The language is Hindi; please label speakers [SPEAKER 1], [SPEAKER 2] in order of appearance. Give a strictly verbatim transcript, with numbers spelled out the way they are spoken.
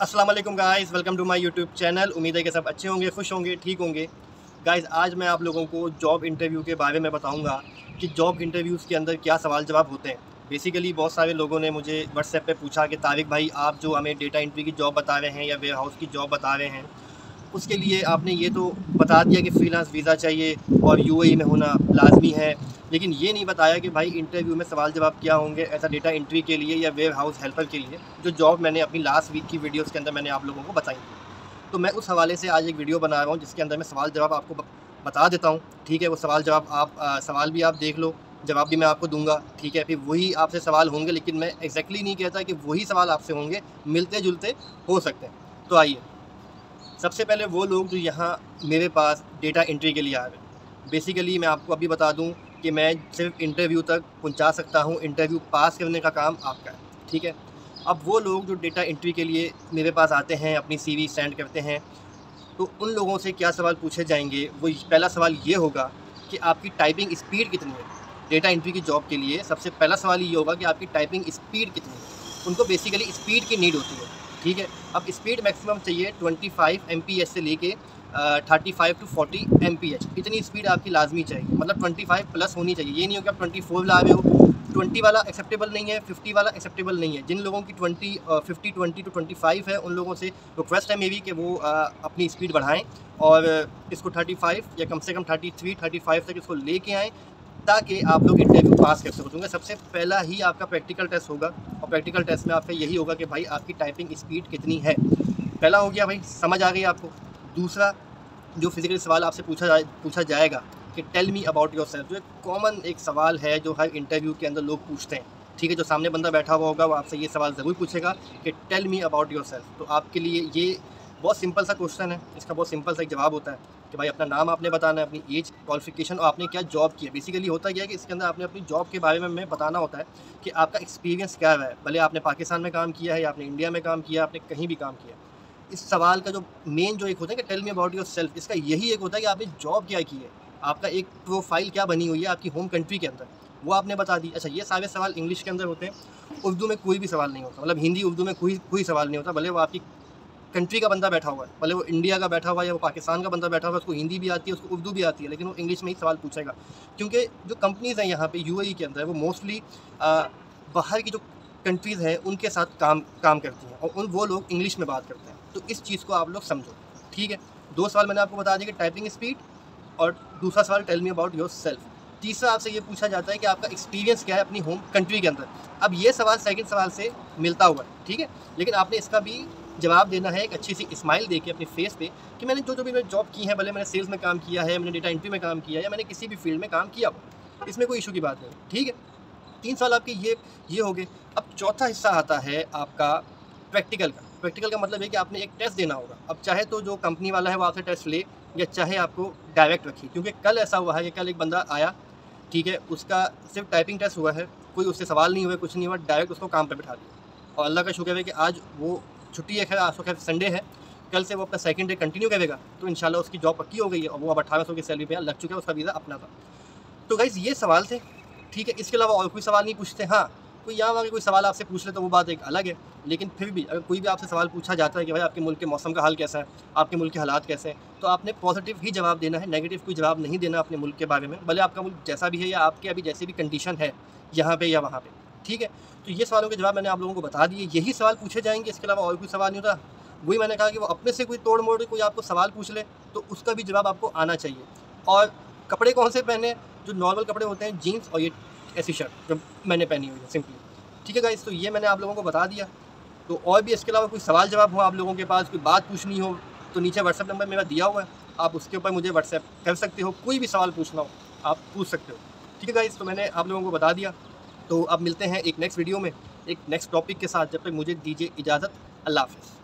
[SPEAKER 1] अस्सलाम वालेकुम guys, welcome to my YouTube channel. उम्मीद है कि सब अच्छे होंगे, खुश होंगे, ठीक होंगे। गाइस आज मैं आप लोगों को जॉब इंटरव्यू के बारे में बताऊंगा कि जॉब इंटरव्यूज़ के अंदर क्या सवाल जवाब होते हैं। बेसिकली बहुत सारे लोगों ने मुझे व्हाट्सएप पे पूछा कि तारिक भाई, आप जो हमें डेटा एंट्री की जॉब बता रहे हैं या वेयर हाउस की जॉब बता रहे हैं, उसके लिए आपने ये तो बता दिया कि फ्रीलांस वीज़ा चाहिए और यूएई में होना लाजमी है, लेकिन ये नहीं बताया कि भाई इंटरव्यू में सवाल जवाब क्या होंगे ऐसा डेटा एंट्री के लिए या वेयर हाउस हेल्पर के लिए, जो जॉब मैंने अपनी लास्ट वीक की वीडियोस के अंदर मैंने आप लोगों को बताई थी। तो मैं उस हवाले से आज एक वीडियो बना रहा हूँ जिसके अंदर मैं सवाल जवाब आपको बता देता हूँ। ठीक है, वो सवाल जवाब आप आ, सवाल भी आप देख लो, जवाब भी मैं आपको दूंगा। ठीक है, फिर वही आपसे सवाल होंगे, लेकिन मैं एग्जैक्टली नहीं कहता कि वही सवाल आपसे होंगे, मिलते जुलते हो सकते हैं। तो आइए, सबसे पहले वो लोग जो यहाँ मेरे पास डेटा एंट्री के लिए आ रहे हैं, बेसिकली मैं आपको अभी बता दूं कि मैं सिर्फ इंटरव्यू तक पहुंचा सकता हूं, इंटरव्यू पास करने का काम आपका है। ठीक है, अब वो लोग जो डेटा एंट्री के लिए मेरे पास आते हैं, अपनी सीवी सेंड करते हैं, तो उन लोगों से क्या सवाल पूछे जाएंगे। वो पहला सवाल ये होगा कि आपकी टाइपिंग स्पीड कितनी है। डेटा एंट्री की जॉब के लिए सबसे पहला सवाल ये होगा कि आपकी टाइपिंग स्पीड कितनी है। उनको बेसिकली स्पीड की नीड होती है। ठीक है, अब स्पीड मैक्सिमम चाहिए पच्चीस एम पी एच से लेके पैंतीस टू चालीस एम पी एच, इतनी स्पीड आपकी लाजमी चाहिए। मतलब पच्चीस प्लस होनी चाहिए। ये नहीं हो कि आप चौबीस ला रहे हो, बीस वाला एक्सेप्टेबल नहीं है, पचास वाला एक्सेप्टेबल नहीं है। जिन लोगों की बीस पचास ट्वेंटी टू पच्चीस है, उन लोगों से रिक्वेस्ट है मेरी कि वो आ, अपनी स्पीड बढ़ाएं और इसको पैंतीस या कम से कम तैंतीस पैंतीस तक इसको लेके आएँ, ताकि आप लोग इंटरव्यू पास कर सको। क्योंकि सबसे पहला ही आपका प्रैक्टिकल टेस्ट होगा और प्रैक्टिकल टेस्ट में आपका यही होगा कि भाई आपकी टाइपिंग स्पीड कितनी है। पहला हो गया, भाई समझ आ गई आपको। दूसरा जो फिजिकल सवाल आपसे पूछा जाए पूछा जाएगा कि tell me about yourself, जो एक कॉमन एक सवाल है जो हर इंटरव्यू के अंदर लोग पूछते हैं। ठीक है, जो सामने बंदा बैठा हुआ होगा वो आपसे ये सवाल ज़रूर पूछेगा कि tell me about yourself. तो आपके लिए ये बहुत सिंपल सा क्वेश्चन है, इसका बहुत सिंपल सा एक जवाब होता है कि भाई अपना नाम आपने बताना है, अपनी एज, क्वालिफिकेशन और आपने क्या जॉब की है। बेसिकली होता क्या है कि इसके अंदर आपने अपनी जॉब के बारे में हमें बताना होता है कि आपका एक्सपीरियंस क्या है। भले आपने पाकिस्तान में काम किया है या आपने इंडिया में काम किया, आपने कहीं भी काम किया। इस सवाल का जो मेन जो एक होता है कि tell me about yourself, इसका यही एक होता है कि आपने जॉब क्या की है, आपका एक प्रोफाइल क्या बनी हुई है आपकी होम कंट्री के अंदर, वो आपने बता दी। अच्छा, ये सारे सवाल इंग्लिश के अंदर होते हैं। उर्दू में कोई भी सवाल नहीं होता, मतलब हिंदी उर्दू में कोई कोई सवाल नहीं होता। भले वो आपकी कंट्री का बंदा बैठा हुआ है, भले वो इंडिया का बैठा हुआ है या वो पाकिस्तान का बंदा बैठा हुआ है, उसको हिंदी भी आती है, उसको उर्दू भी आती है, लेकिन वो इंग्लिश में ही सवाल पूछेगा। क्योंकि जो कंपनीज़ हैं यहाँ पे यूएई के अंदर, वो मोस्टली बाहर की जो कंट्रीज़ हैं उनके साथ काम काम करती हैं और उन वो लोग इंग्लिश में बात करते हैं। तो इस चीज़ को आप लोग समझो। ठीक है, दो सवाल मैंने आपको बता दिया कि टाइपिंग स्पीड, और दूसरा सवाल tell me about yourself. तीसरा आपसे ये पूछा जाता है कि आपका एक्सपीरियंस क्या है अपनी होम कंट्री के अंदर। अब ये सवाल सेकंड सवाल से मिलता हुआ है, ठीक है, लेकिन आपने इसका भी जवाब देना है एक अच्छी सी स्माइल देके अपने फेस पे कि मैंने जो जो भी मैंने जॉब की है, भले मैंने सेल्स में काम किया है, मैंने डेटा एंट्री में काम किया है, या मैंने किसी भी फील्ड में काम किया हो, इसमें कोई इशू की बात नहीं। ठीक है, तीन सवाल आपके ये ये हो गए। अब चौथा हिस्सा आता है आपका प्रैक्टिकल का। प्रैक्टिकल का मतलब है कि आपने एक टेस्ट देना होगा। अब चाहे तो जो कंपनी वाला है वो आपसे टेस्ट ले, या चाहे आपको डायरेक्ट रखिए। क्योंकि कल ऐसा हुआ है कि कल एक बंदा आया, ठीक है, उसका सिर्फ टाइपिंग टेस्ट हुआ है, कोई उससे सवाल नहीं हुआ, कुछ नहीं हुआ, डायरेक्ट उसको काम पे बिठा दिया। और अल्लाह का शुक्र है कि आज वो छुट्टी है, खैर आज तो खैर संडे है, कल से वो अपना सेकंड डे कंटिन्यू करेगा, तो इंशाल्लाह उसकी जॉब पक्की हो गई है और वो अब अठारह सौ की सैलरी पे लग चुका है, उसका वीज़ा अपना था। तो गाइज़ ये सवाल थे। ठीक है, इसके अलावा और कोई सवाल नहीं पूछते। हाँ, कोई यहाँ वहाँ कोई सवाल आपसे पूछ ले तो वो बात एक अलग है, लेकिन फिर भी अगर कोई भी आपसे सवाल पूछा जाता है कि भाई आपके मुल्क के मौसम का हाल कैसा है, आपके मुल्क के हालात कैसे हैं, तो आपने पॉजिटिव ही जवाब देना है, नेगेटिव कोई जवाब नहीं देना अपने मुल्क के बारे में, भले आपका मुल्क जैसा भी है या आपके अभी जैसी भी कंडीशन है यहाँ पे या वहाँ पे। ठीक है, तो ये सवालों के जवाब मैंने आप लोगों को बता दिए, यही सवाल पूछे जाएंगे, इसके अलावा और कोई सवाल नहीं होता। वही मैंने कहा कि वो अपने से कोई तोड़ मोड़ कोई आपको सवाल पूछ ले तो उसका भी जवाब आपको आना चाहिए। और कपड़े कौन से पहने, जो नॉर्मल कपड़े होते हैं, जीन्स और ये ऐसी शर्ट जो मैंने पहनी हुई है सिंपली। ठीक है गाइस, तो ये मैंने आप लोगों को बता दिया। तो और भी इसके अलावा कोई सवाल जवाब हो आप लोगों के पास, कोई बात पूछनी हो, तो नीचे व्हाट्सएप नंबर मेरा दिया हुआ है, आप उसके ऊपर मुझे व्हाट्सएप कर सकते हो। कोई भी सवाल पूछना हो आप पूछ सकते हो। ठीक है गाइस, तो मैंने आप लोगों को बता दिया। तो अब मिलते हैं एक नेक्स्ट वीडियो में एक नेक्स्ट टॉपिक के साथ। जब तक मुझे दीजिए इजाज़त, अल्लाह हाफ़िज़।